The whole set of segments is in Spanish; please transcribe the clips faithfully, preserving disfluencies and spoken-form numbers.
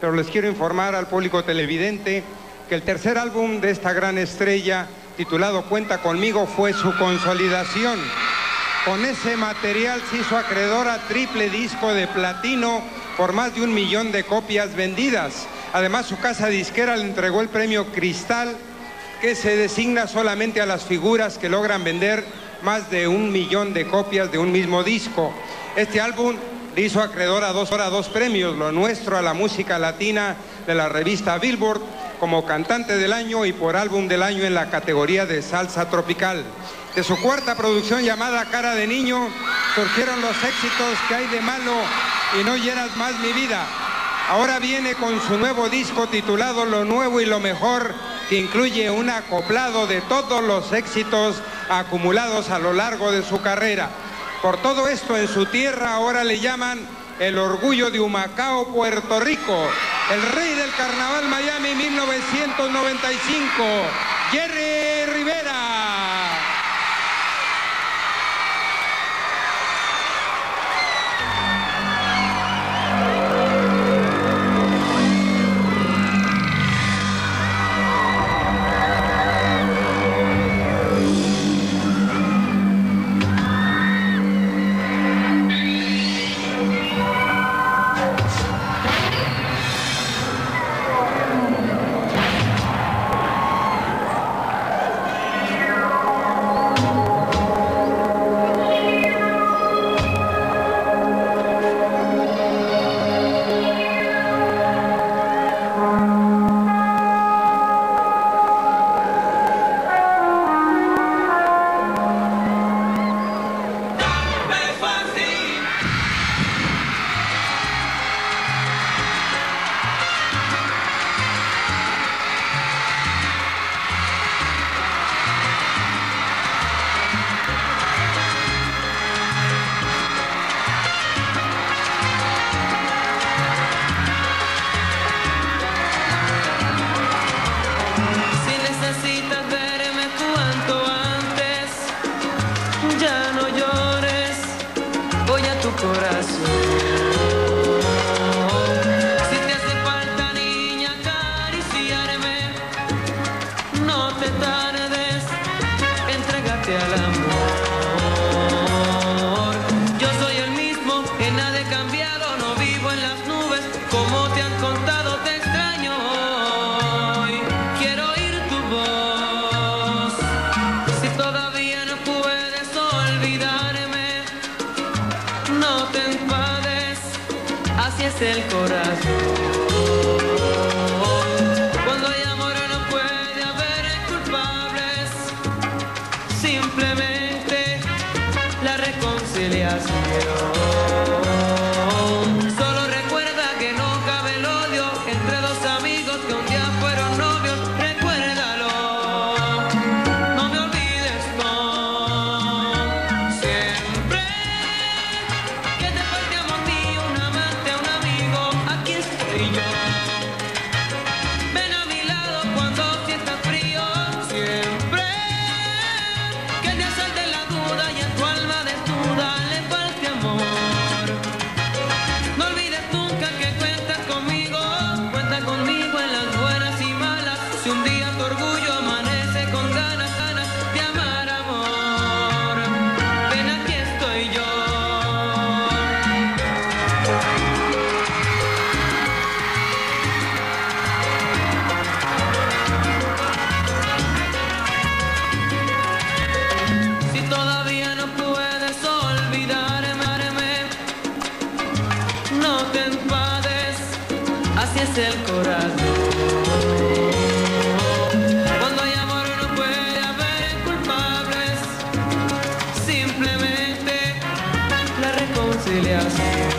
pero les quiero informar al público televidente que el tercer álbum de esta gran estrella, titulado Cuenta Conmigo, fue su consolidación. Con ese material se hizo acreedor a triple disco de platino por más de un millón de copias vendidas. Además, su casa disquera le entregó el premio Cristal, que se designa solamente a las figuras que logran vender más de un millón de copias de un mismo disco. Este álbum le hizo acreedor a dos, a dos premios, Lo Nuestro a la música latina de la revista Billboard, como cantante del año y por álbum del año en la categoría de salsa tropical. De su cuarta producción llamada Cara de Niño surgieron los éxitos ¿Qué hay de malo? Y No hieras más mi vida. Ahora viene con su nuevo disco titulado Lo Nuevo y Lo Mejor, que incluye un acoplado de todos los éxitos acumulados a lo largo de su carrera. Por todo esto, en su tierra ahora le llaman el orgullo de Humacao, Puerto Rico, el rey del carnaval Miami mil novecientos noventa y cinco, Jerry Rivera. El corazón. Cuando hay amor no puede haber culpables, simplemente la reconciliación. Solo recuerda que no cabe el odio entre dos amigos que un día fueron novios. Recuérdalo, no me olvides, no. Siempre que te falte amor mío, un amante, un amigo, aquí estoy yo. Ven a mi lado cuando sientas frío. Siempre que te asalte la duda y en tu alma desnuda le falte amor. No olvides nunca que cuentas conmigo. Cuenta conmigo en las buenas y malas. Si un día tu orgullo amanece con ganas, ganas de amar, amor, ven, aquí estoy yo. Si todavía no puedes olvidarme, no te enfades, así es el corazón. Cuando hay amor no puede haber culpables, simplemente la reconciliación.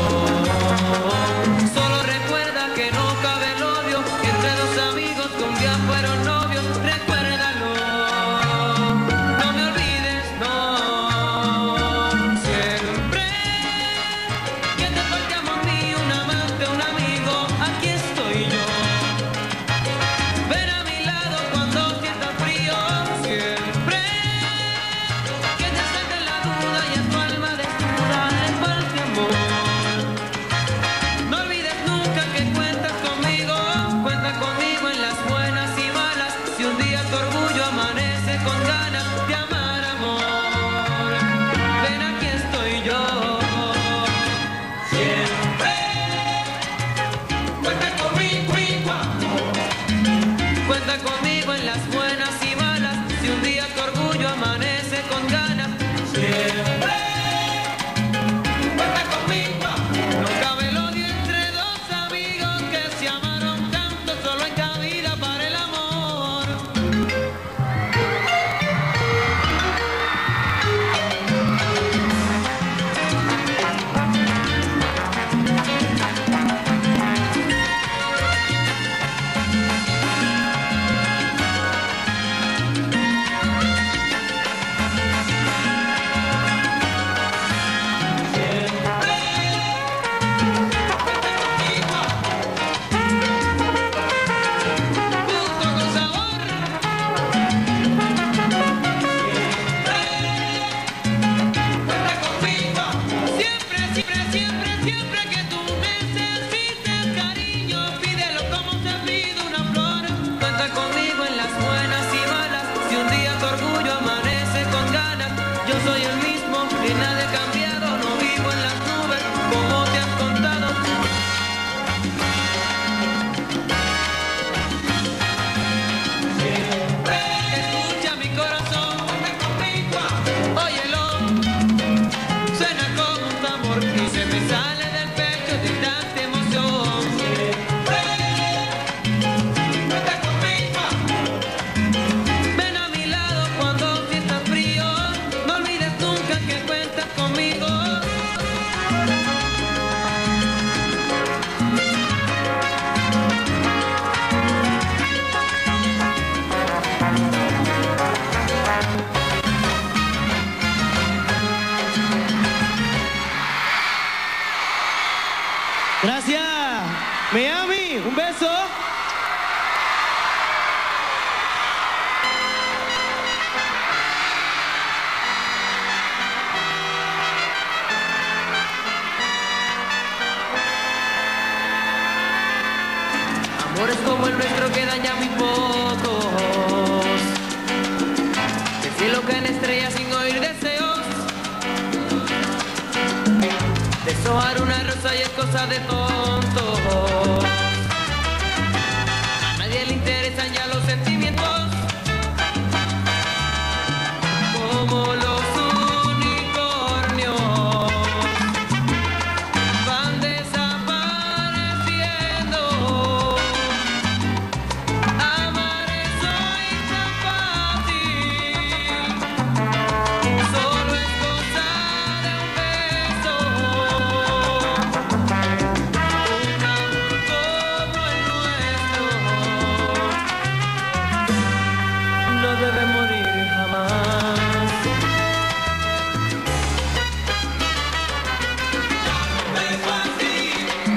Solo recuerda que no cabe el odio entre dos amigos que un día fueron novios. Recuérdalo, no me olvides, no. Siempre que te falte amor mío, un amante, un amigo, aquí estoy yo. Miami, un beso. Amores como el nuestro quedan ya muy pocos. El cielo cae en estrellas sin oír deseos. Deshojar una rosa y es cosa de tontos. A nadie le interesan ya los sentimientos. Como los unicornios van desapareciendo. Amar es hoy tan fácil. Solo es cosa de un beso. No debe morir jamás. No es fácil.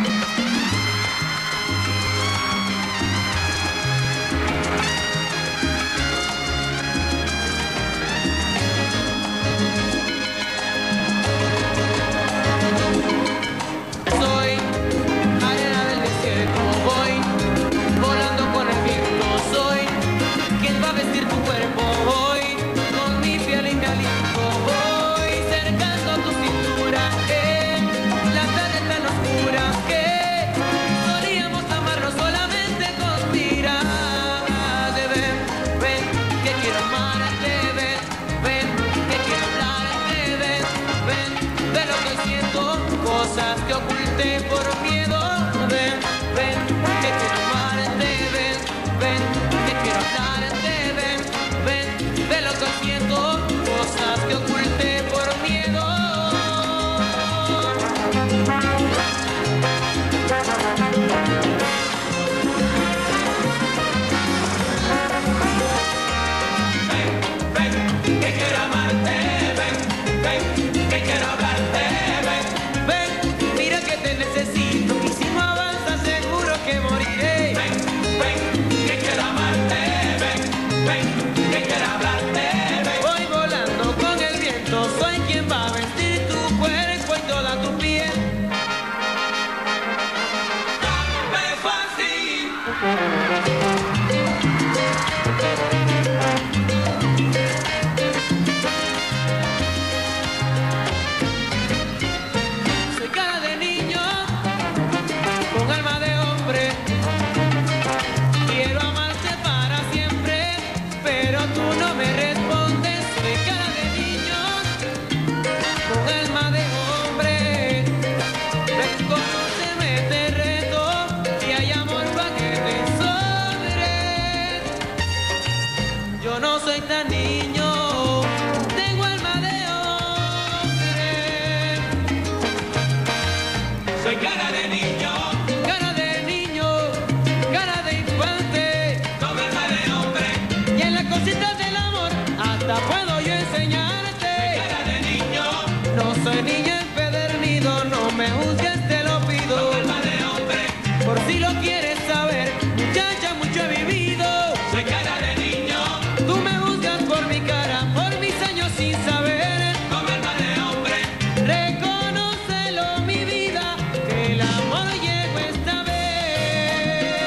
Soy arena del desierto, voy volando con el viento. Soy quien va a vestir tu cuerpo hoy, con mi piel y mi aliento. Voy cercando tu cintura en la tarde tan oscura que solíamos amarnos solamente con miradas. Ven, ven, que quiero amarte, ven, ven, que quiero hablarte, ven, ven, de lo que siento, cosas que oculté por miedo. Ven, ven, que quiero amarte, ven, ven, que quiero hablarte, ven, ven, de lo que siento, cosas que oculté por miedo. Ven, que quiero amarte, ven, ven, que quiero hablarte, ven, ven, mira que te necesito y si no avanzas seguro que moriré. Ven, ven, que quiero amarte, ven, ven, que quiero hablarte, ven. Voy volando con el viento, soy quien va a vestir tu cuerpo y toda tu piel. No es fácil. Soy cara de niño, con alma de hombre. Quiero amarte para siempre, pero tú no me respondes. Soy cara de niño, con alma de hombre. Ven, conóceme, te reto, si hay amor pa' que te sobre. Yo no soy tan niño, tengo alma de hombre. Soy cara de niño, cara de niño, cara de infante, con alma de hombre. Y en las cositas del amor hasta puedo yo enseñarte. Soy cara de niño, no soy niño empedernido, no me juzgues, te lo pido. Con alma de hombre, por si lo quieres saber, muchacha, mucho he vivido. Soy cara de niño, tú me juzgas por mi cara, por mis años sin saber. Con alma de hombre, reconócelo mi vida, que el amor llegó esta vez.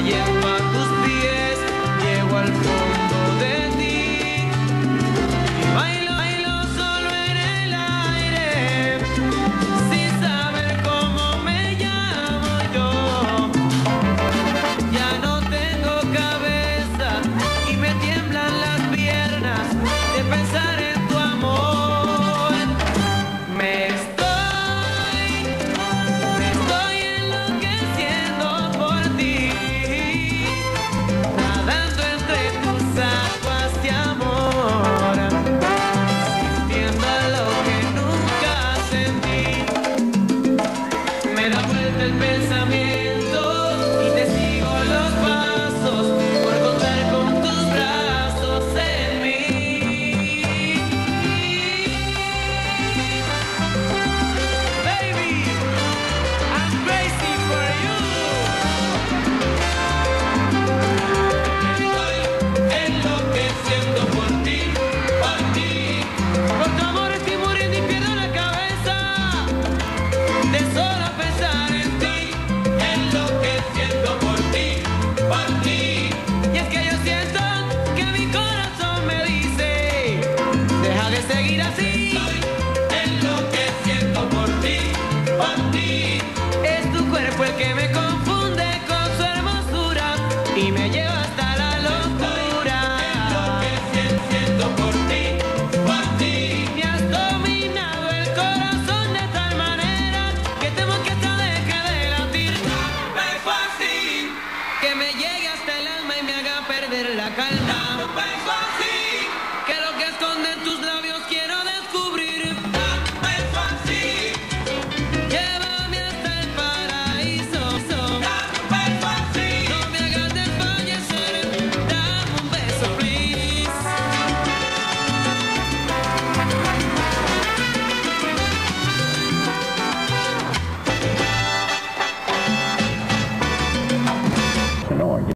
Yendo a tus pies, llego al fondo de ti y bailo, bailo solo en el aire, sin saber cómo me llamo yo. Ya no tengo cabeza y me tiemblan las piernas de pensar en tu amor. Me estoy, me estoy enloqueciendo por ti, nadando entre tus aguas de amor, sintiendo lo que nunca sentí. Me da vuelta el pensamiento y te sigo los pasos por contar con tus brazos en mí. Baby, I'm crazy for you. Estoy enloqueciendo por ti, por ti. Por tu amor estoy muriendo y pierdo la cabeza de solo pensar en ti. Enloqueciendo por ti, por ti. Y es que yo siento que mi corazón me dice, deja de seguir así. Estoy enloqueciendo por ti, por ti. Es tu cuerpo el que me confunde con su hermosura y me lleva hasta la locura. Enloqueciendo por ti, por ti. Me has dominado el corazón de tal manera que temo que hasta deje de latir. Vengo así, que me llegue hasta el alma y me haga perder la calma. Vengo así.